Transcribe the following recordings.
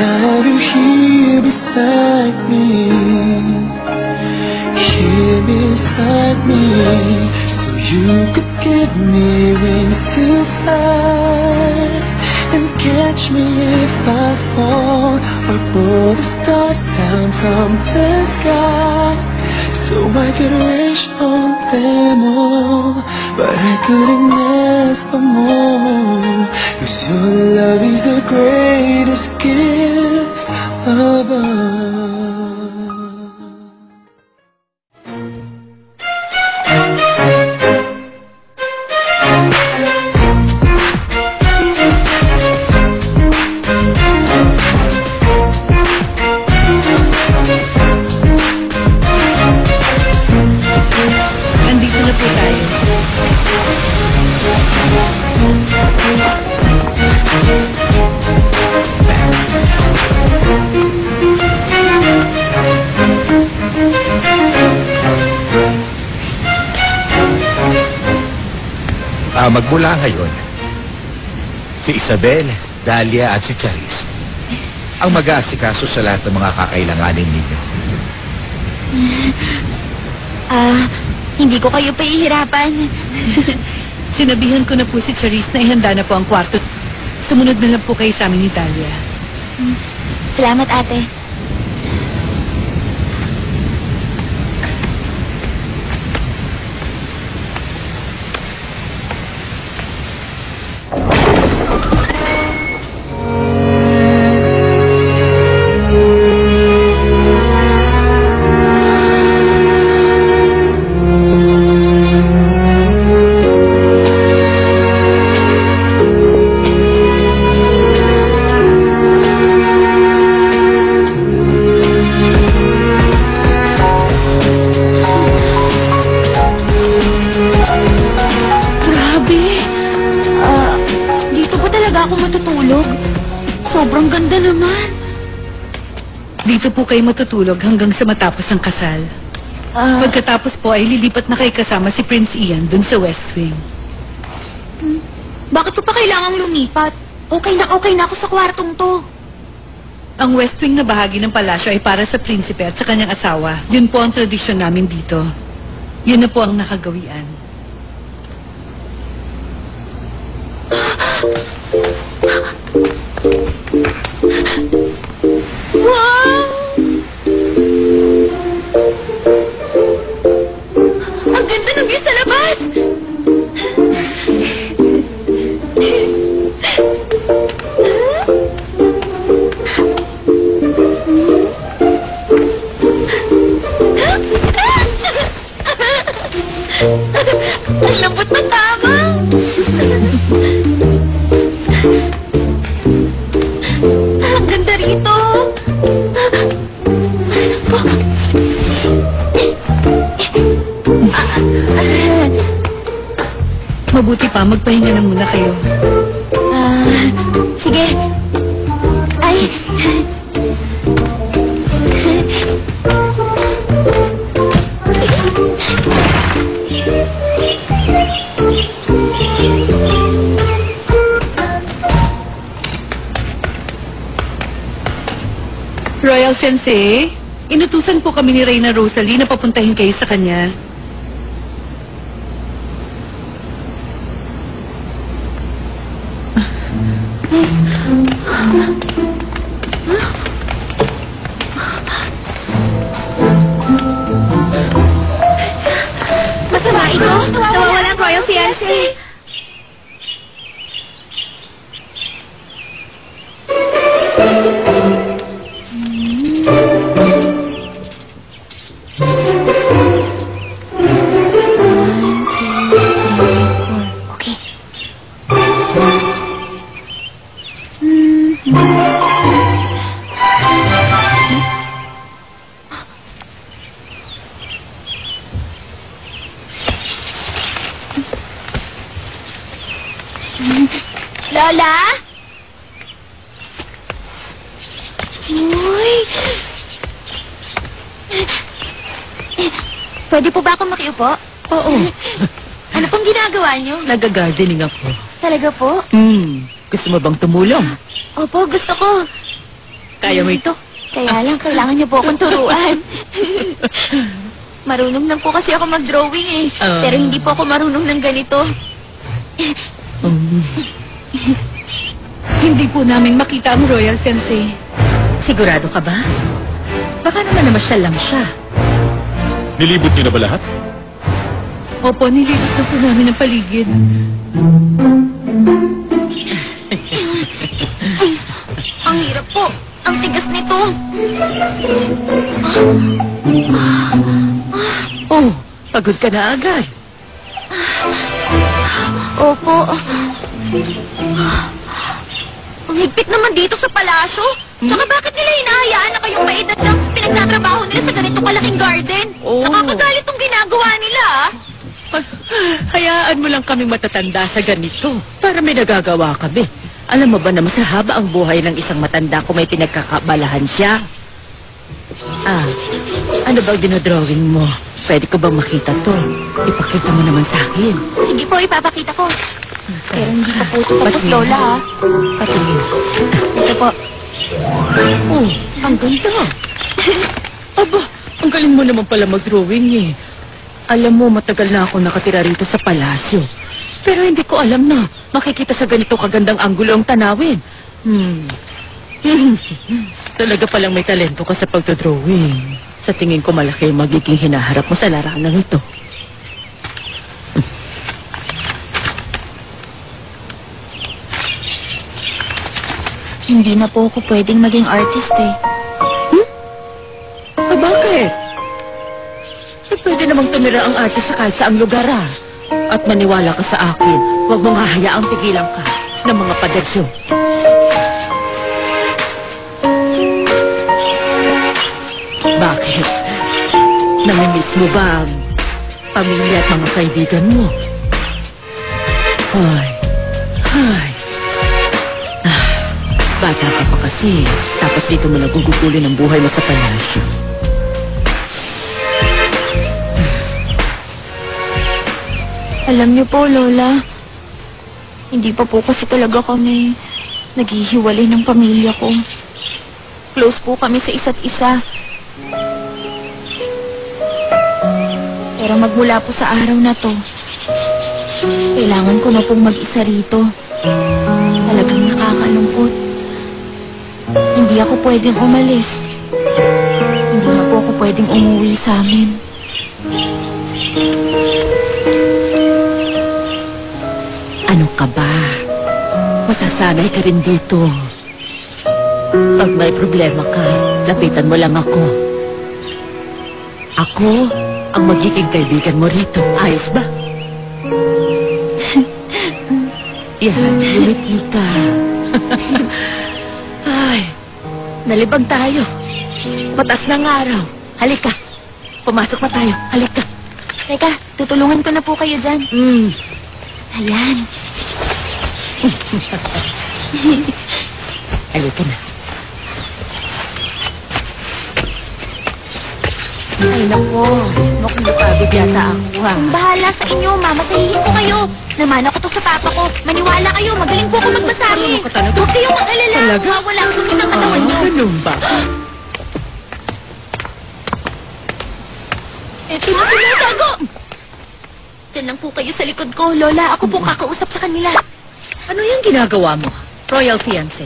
have you here beside me, here beside me, so you could give me wings to fly and catch me if I fall, or pull the stars down from the sky, so I could wish on them all, but I couldn't ask for more, 'cause your love is the greatest gift of all. Magmula ngayon, si Isabel, Dahlia at si Charis ang mag-aasikaso sa lahat ng mga kakailanganin ninyo. Hindi ko kayo pahihirapan. Sinabihan ko na po si Charis na ihanda na po ang kwarto. Sumunod na lang po kayo sa amin ni Dahlia. Salamat, ate. Dito po kayo matutulog hanggang sa matapos ang kasal. Pagkatapos po ay lilipat na kayo kasama si Prince Ian dun sa West Wing. Bakit ko pa kailangang lumipat? Okay na ako sa kwartong to. Ang West Wing na bahagi ng palasyo ay para sa prinsipe at sa kanyang asawa. Yun po ang tradisyon namin dito. Yun na po ang nakagawian. Wow! Ang ganda ng view sa labas! Ang lambot ng kama! Ang ganda rito! Mabuti pa, magpahinga na muna kayo. Sige. Ay. Royal Fiancé, inutusan po kami ni Reyna Rosalie na papuntahin kayo sa kanya. Masama ito? Nawawala ang Royal Fiancé. Lola? Uy! Pwede po ba akong makiupo? Oo. Ano pong ginagawa niyo? Nag-gardening ako. Talaga po? Gusto mo bang tumulong? Opo, gusto ko. Kaya mo ito? Kaya lang, kailangan niyo po akong turuan. Marunong lang po kasi ako mag-drawing eh. Pero hindi po ako marunong ng ganito. Hindi po namin makita ang Royal Sensei. Sigurado ka ba? Baka naman namasyal lang siya. Nilibot niyo na ba lahat? Opo, nililip na po namin ang paligid. Ang hirap po. Ang tigas nito. Oh, pagod ka na agad. Opo. Ang higpit naman dito sa palasyo. Tsaka bakit nila hinahayaan na kayong maedad ng pinagtatrabaho nila sa ganitong kalaking garden? Oh. Nakakagalit tong ginagawa nila, ah. Hayaan mo lang kaming matatanda sa ganito para may nagagawa kami. Alam mo ba na mas haba ang buhay ng isang matanda kung may pinagkakabalahan siya? Ano ba ang dinodrawing mo? Pwede ko bang makita to? Ipakita mo naman sa akin. Sige po, ipapakita ko. Pero hindi pa po ito tapos, Lola, ha? Patingin. Ito po. Oh, ang ganda. Aba, ang galing mo naman pala mag-drawing eh. Alam mo, matagal na ako nakatira rito sa palasyo. Pero hindi ko alam na makikita sa ganito kagandang anggulo ang tanawin. Talaga palang may talento ka sa pagdodrawing. Sa tingin ko malaki ang magiging hinaharap mo sa laranang ito. Hindi na po ako pwedeng maging artist, eh. Bakit? Pwede namang tumira ang artist sa kahit saang lugar, ah. At maniwala ka sa akin, huwag mong hahayaang pigilan ka ng mga padersyo. Bakit? Namimiss mo ba ang pamilya at mga kaibigan mo? Bata ka pa kasi, tapos dito mo nagugugulin ang buhay mo sa palasyo. Alam niyo po, Lola, hindi pa po kasi talaga kami naghihiwalay ng pamilya ko. Close po kami sa isa't isa. Pero magmula po sa araw na to, kailangan ko na pong mag-isa rito. Talagang nakakalungkot. Hindi ako pwedeng umalis. Hindi na po ako pwedeng umuwi sa amin. Ano ka ba? Masasanay ka rin dito. Pag may problema ka, lapitan mo lang ako. Ako ang magiging kaibigan mo rito. Ayos ba? Yan, lumiti ka. Ay, nalibang tayo. Patas ng araw. Halika. Pumasok na tayo. Halika. Teka, tutulungan ko na po kayo dyan. Ayan. Halika na. Ay, nako. Mukhang napagod yata ako, ha? Bahala sa inyo, mamasahihin ko kayo. Namana ko to sa papa ko. Maniwala kayo, magaling po ako magmasahe. Marunong ka talaga? Huwag kayong mag-alala. Talaga? Wala ang sakit ang katawan nyo. Ganun ba? Eto na sila, tago! Diyan lang po kayo sa likod ko, Lola. Ako po kakausap sa kanila. Ano yung ginagawa mo? Royal fiancé.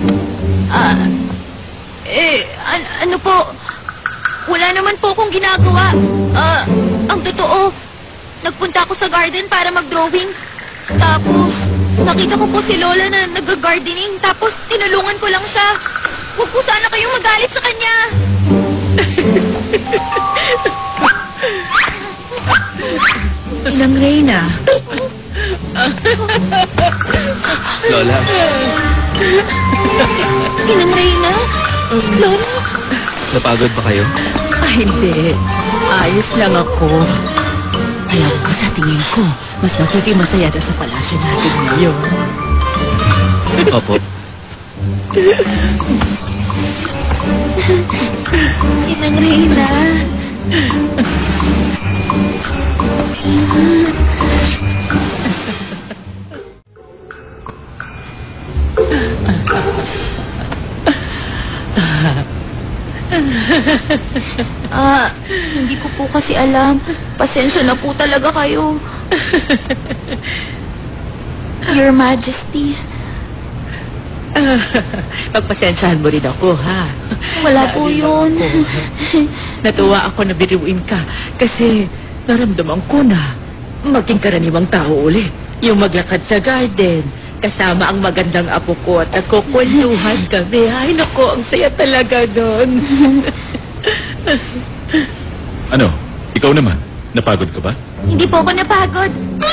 Ano po? Wala naman po akong ginagawa. Ang totoo, nagpunta ako sa garden para mag-drawing. Tapos, nakita ko po si Lola na nag-gardening. Tapos, tinulungan ko lang siya. Huwag po sana kayong magalit sa kanya. Inang Reyna. Lola, Inang Reyna? Lola? napagod ba kayo? Hindi. Ayos lang ako. Alam ko sa tingin ko, mas magiging masaya na sa palasyo natin ngayon. Opo. Inang Reyna. Hindi ko po kasi alam. Pasensya na po talaga kayo. Your Majesty. Pagpasensyahan mo rin ako, ha? Wala po yun. Natuwa ako na biriwin ka kasi naramdaman ko na maging karaniwang tao ulit. Yung maglakad sa garden, kasama ang magandang apo ko at nagkukwentuhan kami. Ay, naku, ang saya talaga doon. Ano? Ikaw naman? Napagod ka ba? Hindi po ako napagod.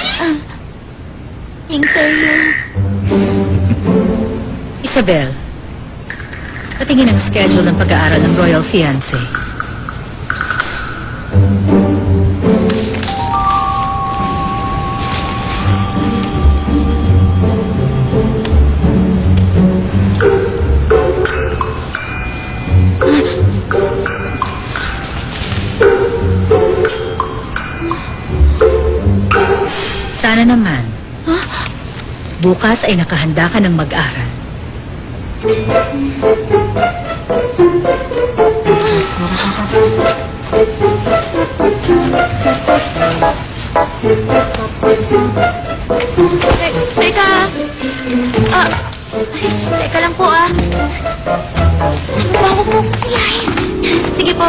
Hintay. Isabel, patingin ang schedule ng pag-aaral ng Royal Fiancé. Sana naman, bukas ay nakahanda ka ng mag-aral. Teka. Teka lang po Ano ba ako po kuyain? Sige po.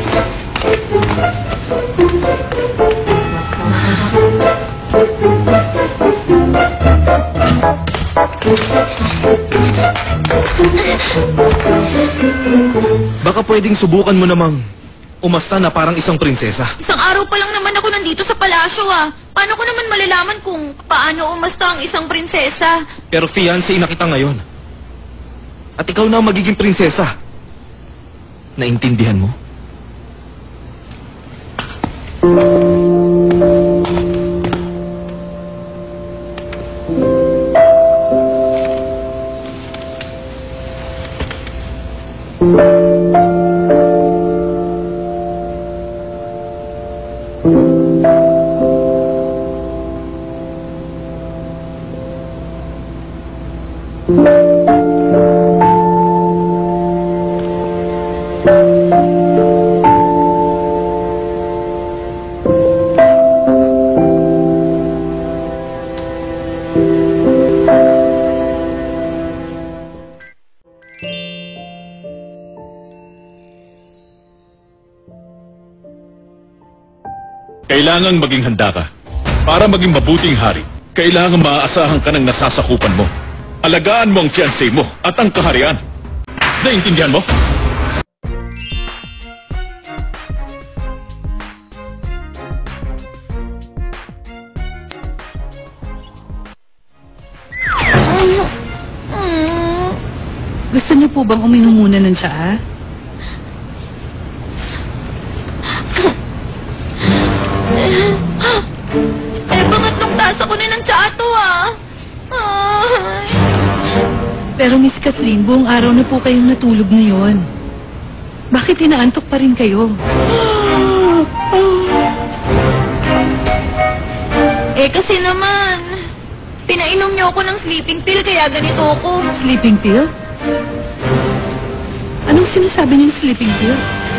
Baka pwedeng subukan mo namang umasta na parang isang prinsesa. Isang araw pa lang naman ako nandito sa palasyo Paano ko naman malalaman kung paano umasta ang isang prinsesa? Pero fiancé na kita ngayon. At ikaw na ang magiging prinsesa. Naintindihan mo? Kailangang maging handa ka. Para maging mabuting hari, kailangan maaasahan ka ng nasasakupan mo. Alagaan mo ang fiancé mo at ang kaharian. Naintindihan mo? Gusto niyo po bang uminom muna ng tsaa? Pangatlong tasa ko na ng tsaa to Pero Miss Catherine, buong araw na po kayong natulog ngayon. Bakit inaantok pa rin kayo? Kasi naman, pinainom niyo ako ng sleeping pill kaya ganito ako. Sleeping pill? Anong sinasabi niyo ng sleeping pill?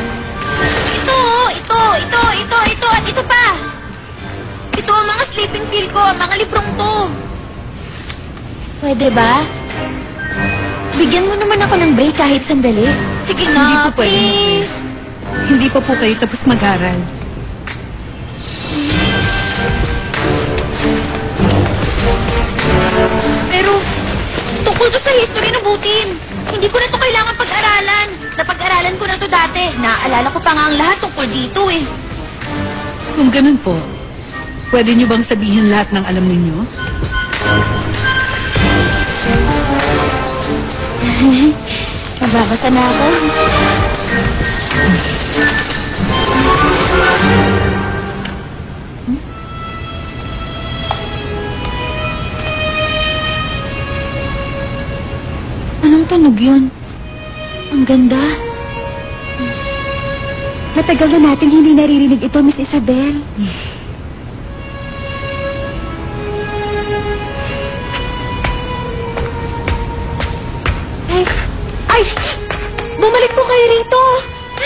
Ito at ito pa. Ito ang mga sleeping pill ko, ang mga librong to. Pwede ba? Bigyan mo naman ako ng break kahit sandali. Sige Hindi na, po pwede. please. Hindi pa po kayo tapos mag-aral. Pero, tungkol to sa history ng butin. Hindi ko na to kailangan pag-aralan. Napag-aralan ko na to dati. Naaalala ko pa nga ang lahat tungkol dito Kung ganun po, pwede niyo bang sabihin lahat ng alam ninyo? Mababasa na ako. Anong tunog yun? Ang ganda. Matagal na natin hindi naririnig ito, Miss Isabel. Ay! Bumalik po kayo rito!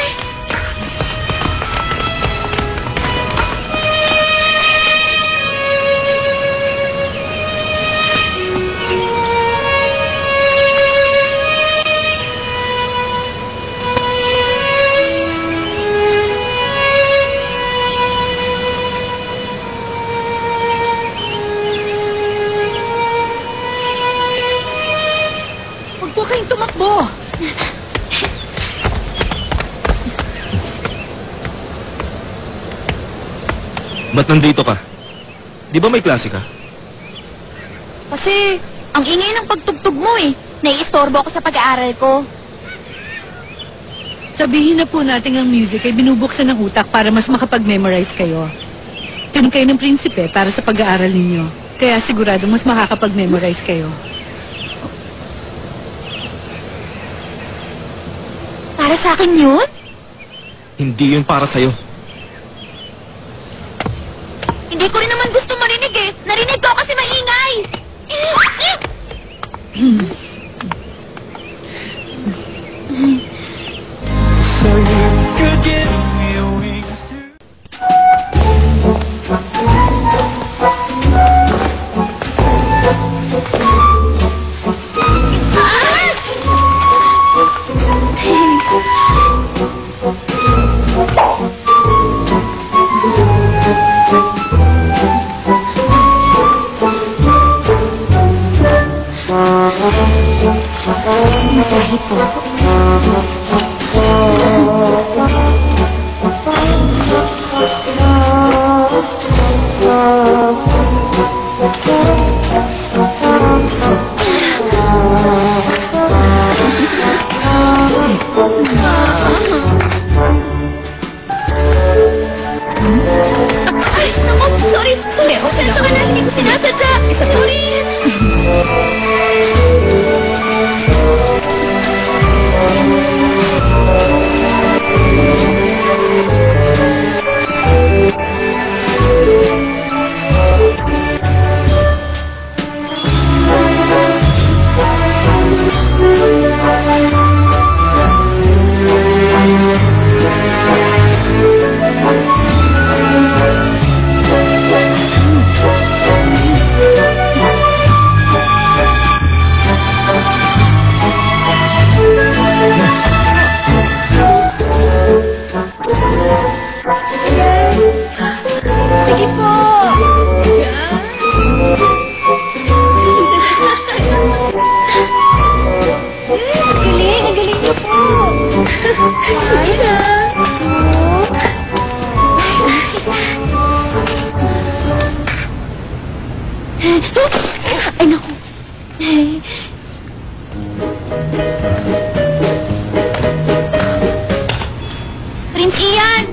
Takbo! Ba't nandito ka? Di ba may klase ka? Kasi, ang ingay ng pagtugtog mo eh. Naiistorbo ako sa pag-aaral ko. Sabihin na po natin ang music ay binubuksan ng utak para mas makapag-memorize kayo. Tinom kayo ng prinsipe para sa pag-aaral ninyo. Kaya sigurado mas makakapag-memorize kayo. Para sa akin yun? Hindi yun para sa'yo. Hindi ko rin naman gusto marinig eh. Narinig ko kasi maingay. So you could give me wings to Masahe po. Ay, naku, sorry. Pasensya ka na, hindi ko sinasadya. Sorry. Sige po. Ang galing niyo po. Ay na. Ay, naku. Prince Ian!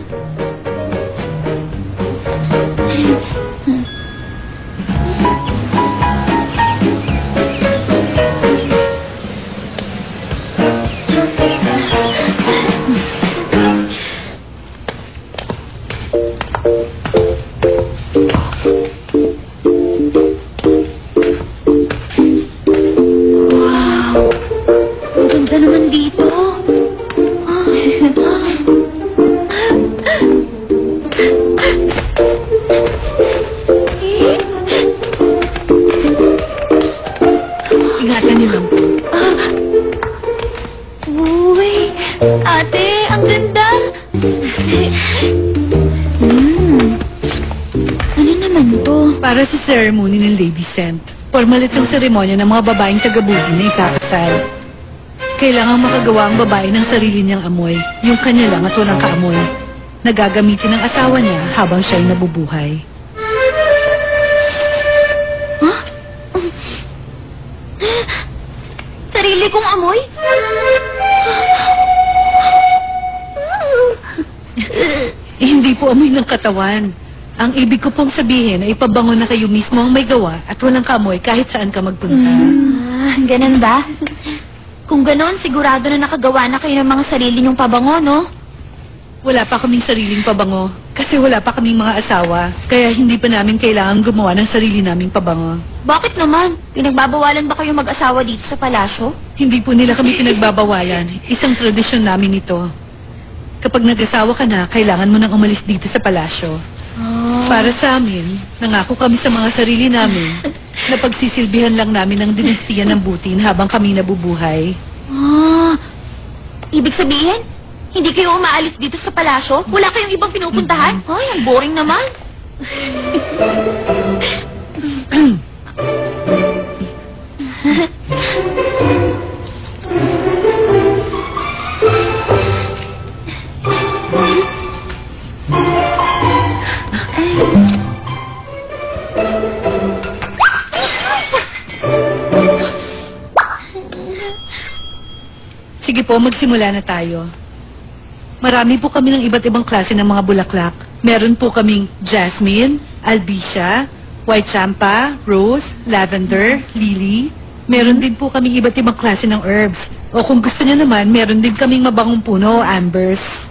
Ang ganda naman dito. Ingatan niyo lang po. Uy, ate, ang ganda. Ano naman to? Para sa ceremony ng Lady Scent. Formal itong seremonya ng mga babaeng taga-bugin na ikakasal. Kailangang makagawa ang babae ng sarili niyang amoy, yung kanya lang at walang kaamoy, na gagamitin ng asawa niya habang siya'y nabubuhay. Sarili kong amoy? Hindi po amoy ng katawan. Ang ibig ko pong sabihin ay ipabango na kayo mismo ang may gawa at walang kaamoy kahit saan ka magpunta. Ganun ba? Kung ganon, sigurado na nakagawa na kayo ng mga sarili niyong pabango, no? Wala pa kaming sariling pabango kasi wala pa kaming mga asawa. Kaya hindi pa namin kailangan gumawa ng sarili naming pabango. Bakit naman? Pinagbabawalan ba kayo mag-asawa dito sa palasyo? Hindi po nila kami pinagbabawalan. Isang tradisyon namin ito. Kapag nag-asawa ka na, kailangan mo nang umalis dito sa palasyo. Para sa amin, nangako kami sa mga sarili namin na pagsisilbihan lang namin ng dinastiya ng Butin habang kami nabubuhay. Ibig sabihin, hindi kayo umaalis dito sa palasyo? Wala kayong ibang pinupuntahan? Ay, ang boring naman. Sige po, magsimula na tayo. Marami po kami ng iba't ibang klase ng mga bulaklak. Meron po kaming jasmine, albizia, white champa, rose, lavender, lily. Meron din po kaming iba't ibang klase ng herbs. O kung gusto niyo naman, meron din kaming mabangong puno o ambers.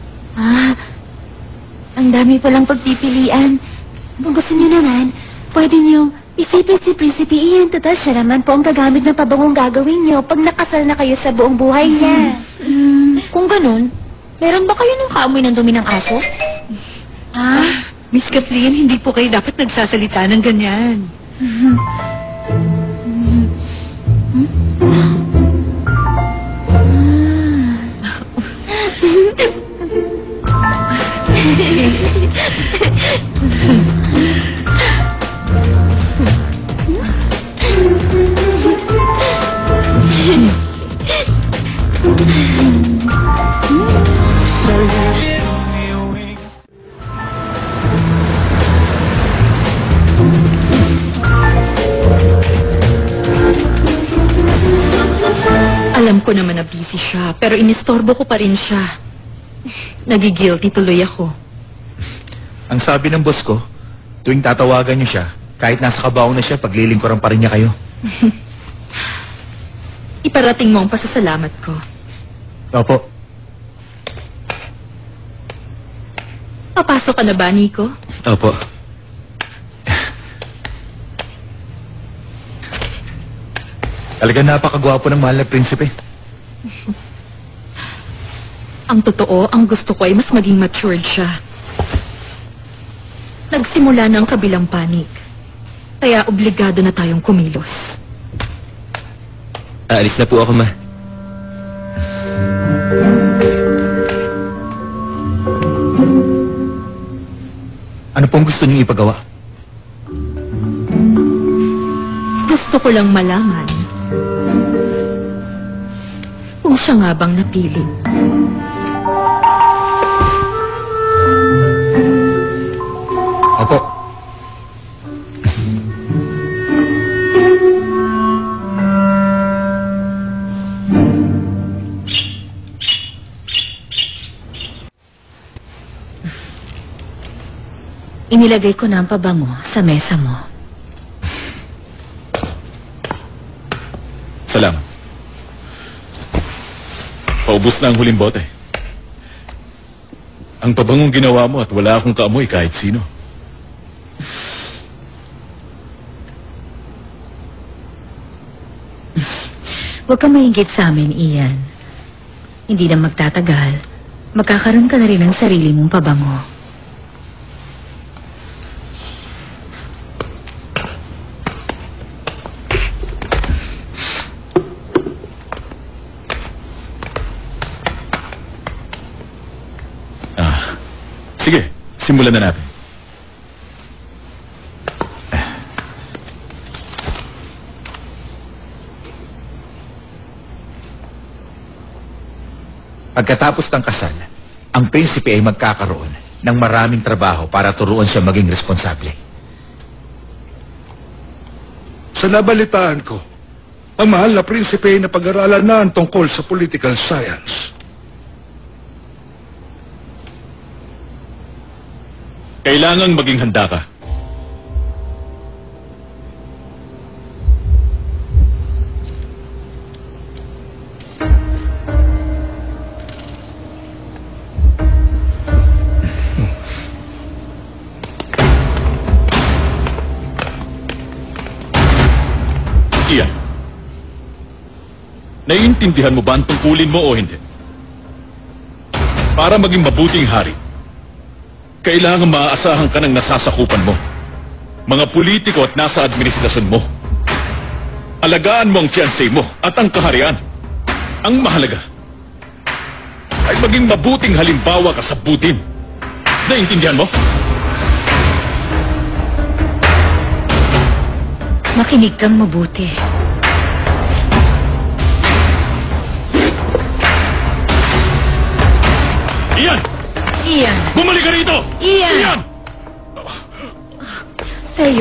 Ang dami palang pagpipilian. Kung gusto niyo naman, pwede niyo isipin si Prinsipe Ian. Total, siya naman po ang gagamit ng pabangong gagawin niyo pag nakasal na kayo sa buong buhay niya. Kung ganun, meron ba kayo ng kaamoy ng dumi ng aso? Miss Kathleen, hindi po kayo dapat nagsasalita ng ganyan. Alam ko naman na busy siya, pero inistorbo ko pa rin siya. Nagigilty tuloy ako. Ang sabi ng boss ko, tuwing tatawagan niyo siya, kahit nasa kabaw na siya, paglilingkuran pa rin niya kayo. Iparating mo ang pasasalamat ko. Opo. Papasok ka na ba, Nico? Opo. Talagang napakagwapo ng mahal na prinsipe. Ang totoo, ang gusto ko ay mas maging matured siya. Nagsimula na ang kabilang panik. Kaya obligado na tayong kumilos. Aalis na po ako, ma. Ano pong gusto niyong ipagawa? Gusto ko lang malaman kung siya nga bang napili. Opo. Inilagay ko na ang pabango sa mesa mo. Salamat. Paubos na ang huling bote. Ang pabangong ginawa mo at wala akong kaamoy kahit sino. Huwag kang mahigit sa amin, Ian. Hindi na magtatagal. Magkakaroon ka na rin ng sarili mong pabango. Sige, simulan na natin. Pagkatapos ng kasal, ang prinsipe ay magkakaroon ng maraming trabaho para turuan siya maging responsable. Sa nabalitaan ko, ang mahal na prinsipe ay napag-aralan na ang tungkol sa political science. Kailangang maging handa ka. Iyan. Naiintindihan mo ba ang tungkulin mo o hindi? Para maging mabuting hari, kailangan maaasahan ka ng nasasakupan mo. Mga politiko at nasa administrasyon mo. Alagaan mo ang fiancé mo at ang kaharian. Ang mahalaga ay maging mabuting halimbawa ka sa butin. Naintindihan mo? Makinig kang mabuti. Iyan! Ian! Bumalik ka rito! Ian! Iyan! Sa'yo.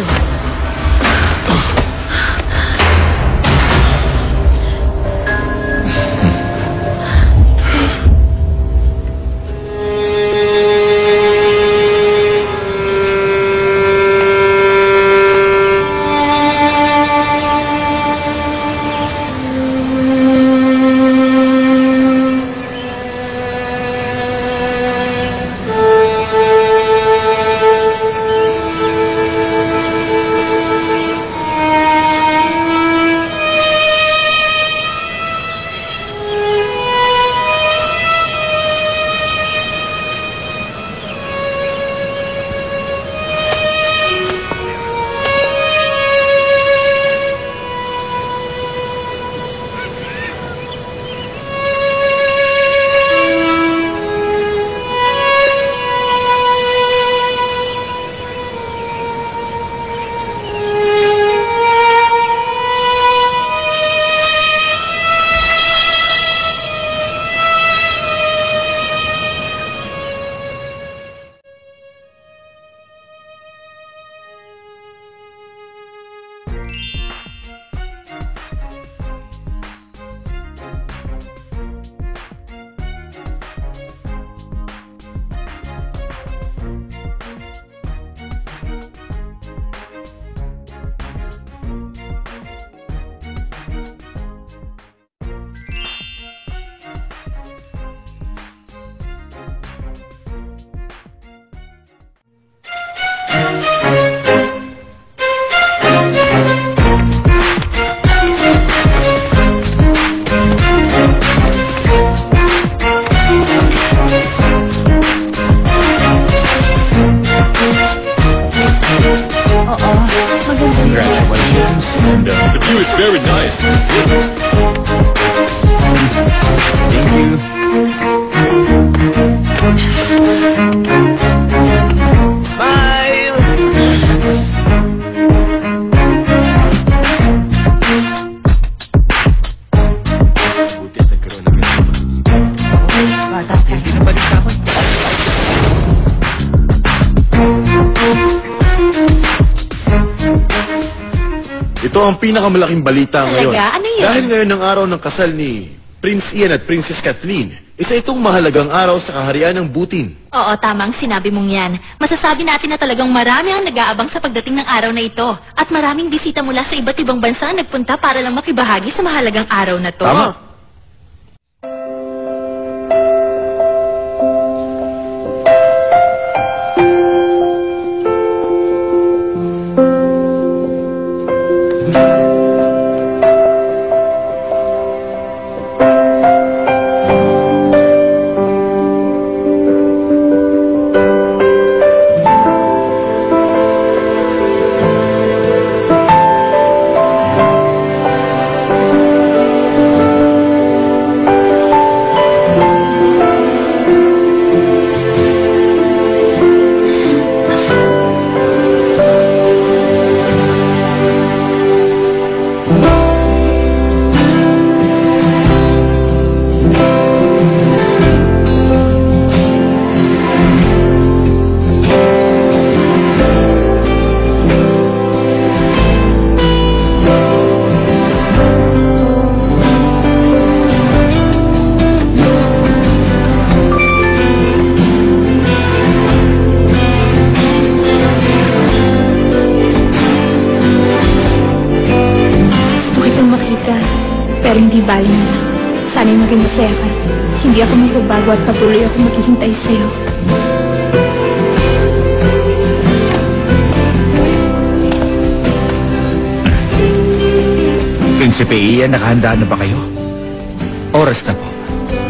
Buti at nagkaroon ng Hindi na balita ko. Ito ang pinakamalaking balita ngayon. Talaga? Ano yun? Dahil ngayon ang araw ng kasal ni Prince Ian at Princess Kathleen, isa itong mahalagang araw sa kaharian ng Butin. Oo, tamang sinabi mong yan. Masasabi natin na talagang marami ang nag-aabang sa pagdating ng araw na ito. At maraming bisita mula sa iba't ibang bansa ang nagpunta para lang makibahagi sa mahalagang araw na to. Tama. Gusto kitang makita, pero hindi bali na. Sana'y maging masaya ka. Hindi ako magbabago at patuloy ako maghihintay sa'yo. Prinsipe Ian, nakahanda na ba kayo? Oras na po.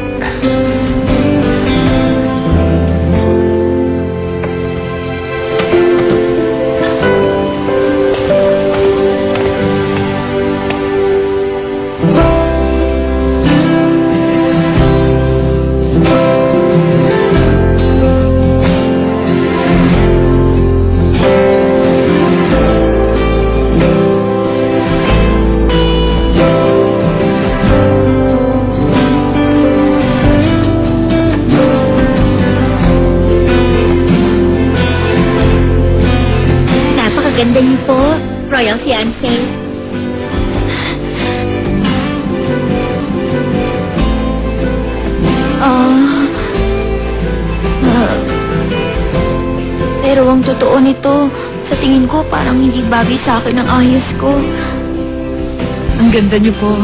Napakaganda niyo po, Royal Fiancé. Pero ang totoo nito, sa tingin ko parang hindi bagay sa akin ang ayos ko. Ang ganda niyo po.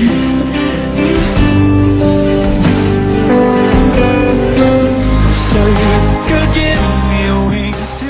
So you could give me wings to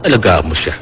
alagaan mo siya.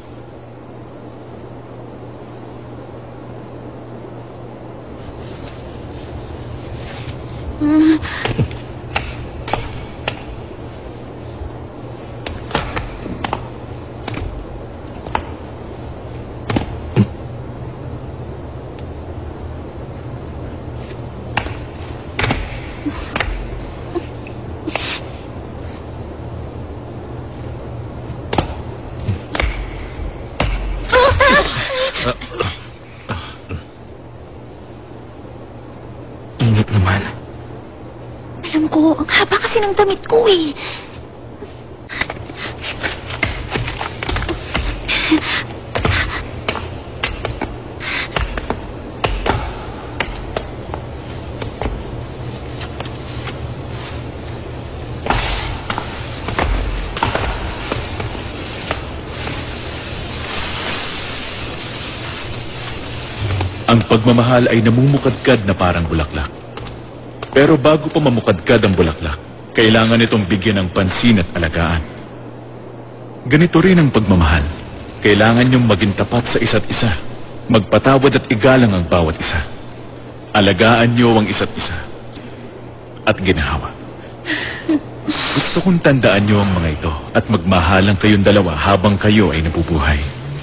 Init naman. Alam ko, ang haba kasi ng damit ko eh. Ang pagmamahal ay namumukadkad na parang bulaklak. Pero bago pa mamukadkad ang bulaklak, kailangan itong bigyan ng pansin at alagaan. Ganito rin ang pagmamahal. Kailangan niyong maging tapat sa isa't isa. Magpatawad at igalang ang bawat isa. Alagaan niyo ang isa't isa. At ginhawa. Gusto kong tandaan niyo ang mga ito at magmahalan kayong dalawa habang kayo ay nabubuhay.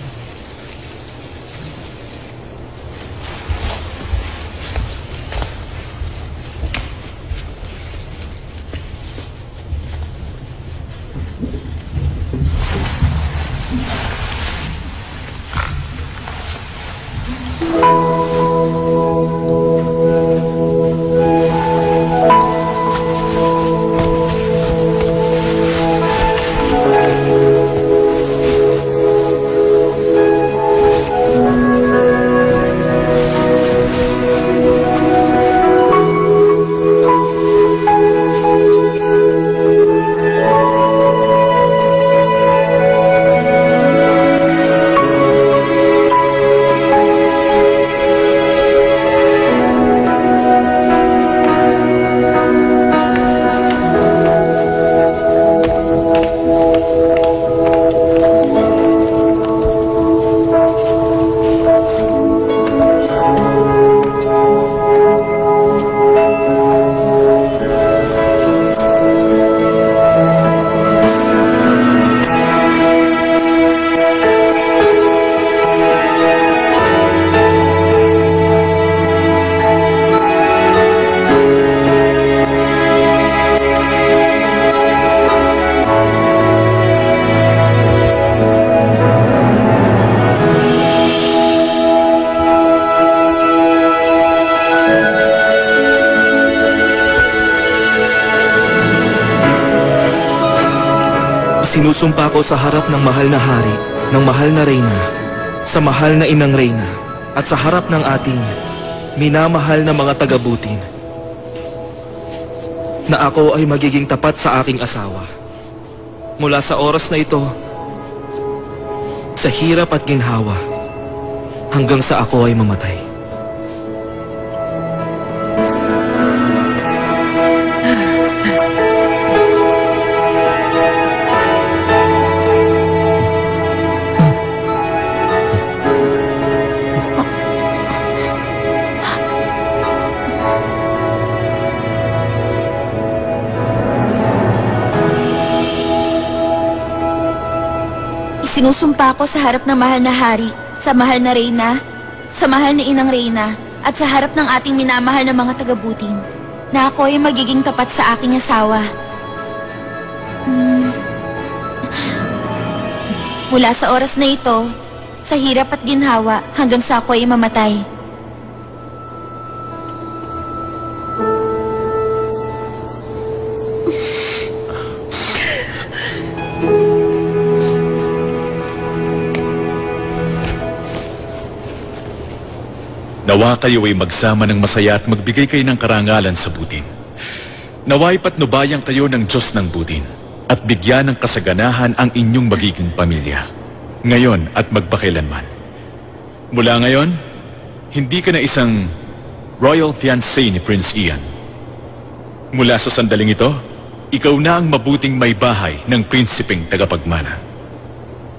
Sinusumpa ko sa harap ng mahal na hari, ng mahal na reyna, sa mahal na inang reyna, at sa harap ng ating minamahal na mga taga-Butin, na ako ay magiging tapat sa aking asawa. Mula sa oras na ito, sa hirap at ginhawa, hanggang sa ako ay mamatay. Sinusumpa ko sa harap ng mahal na hari, sa mahal na reyna, sa mahal na inang reyna, at sa harap ng ating minamahal na mga taga-Butin, na ako ay magiging tapat sa aking asawa. Mula sa oras na ito, sa hirap at ginhawa, hanggang sa ako ay mamatay. Nawa kayo ay magsama ng masaya at magbigay kayo ng karangalan sa Butin. Nawa'y patnubayan kayo ng Diyos ng Butin at bigyan ng kasaganahan ang inyong magiging pamilya. Ngayon at magpakailanman. Mula ngayon, hindi ka na isang royal fiancé ni Prince Ian. Mula sa sandaling ito, ikaw na ang mabuting may bahay ng prinsipeng tagapagmana.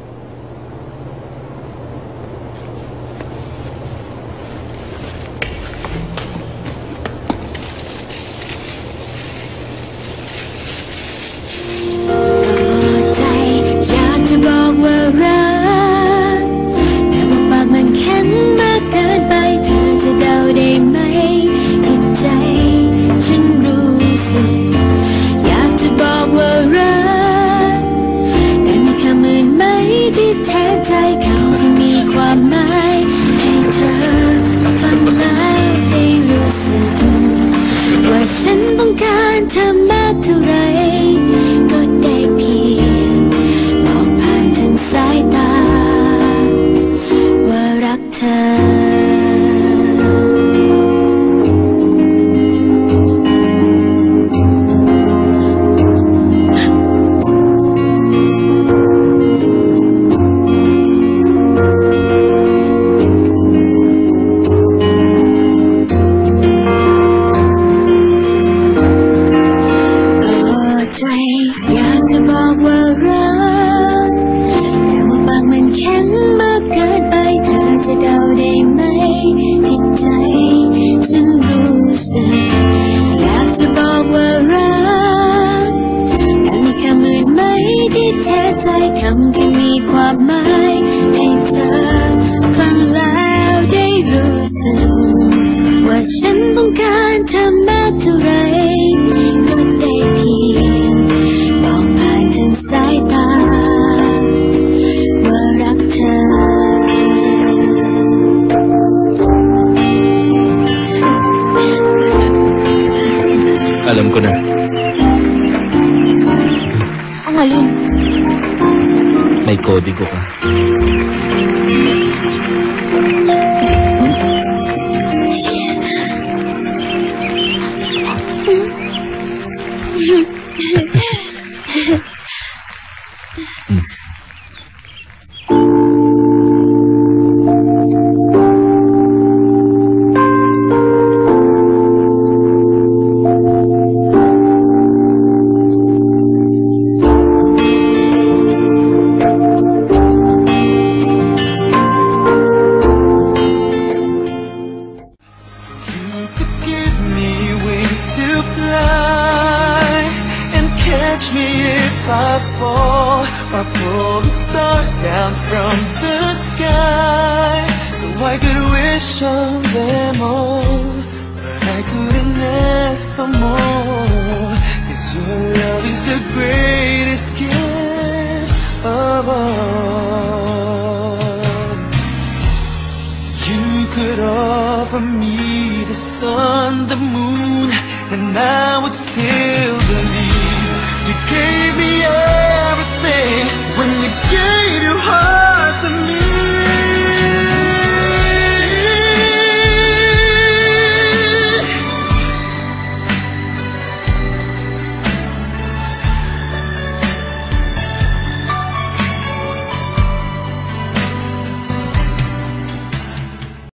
Alam ko na. Ang alin? May kodigo ka. To fly and catch me if I fall, or pull the stars down from the sky, so I could wish on them all, but I couldn't ask for more, 'cause your love is the greatest gift of all. You could offer me the sun, the moon, and I would still believe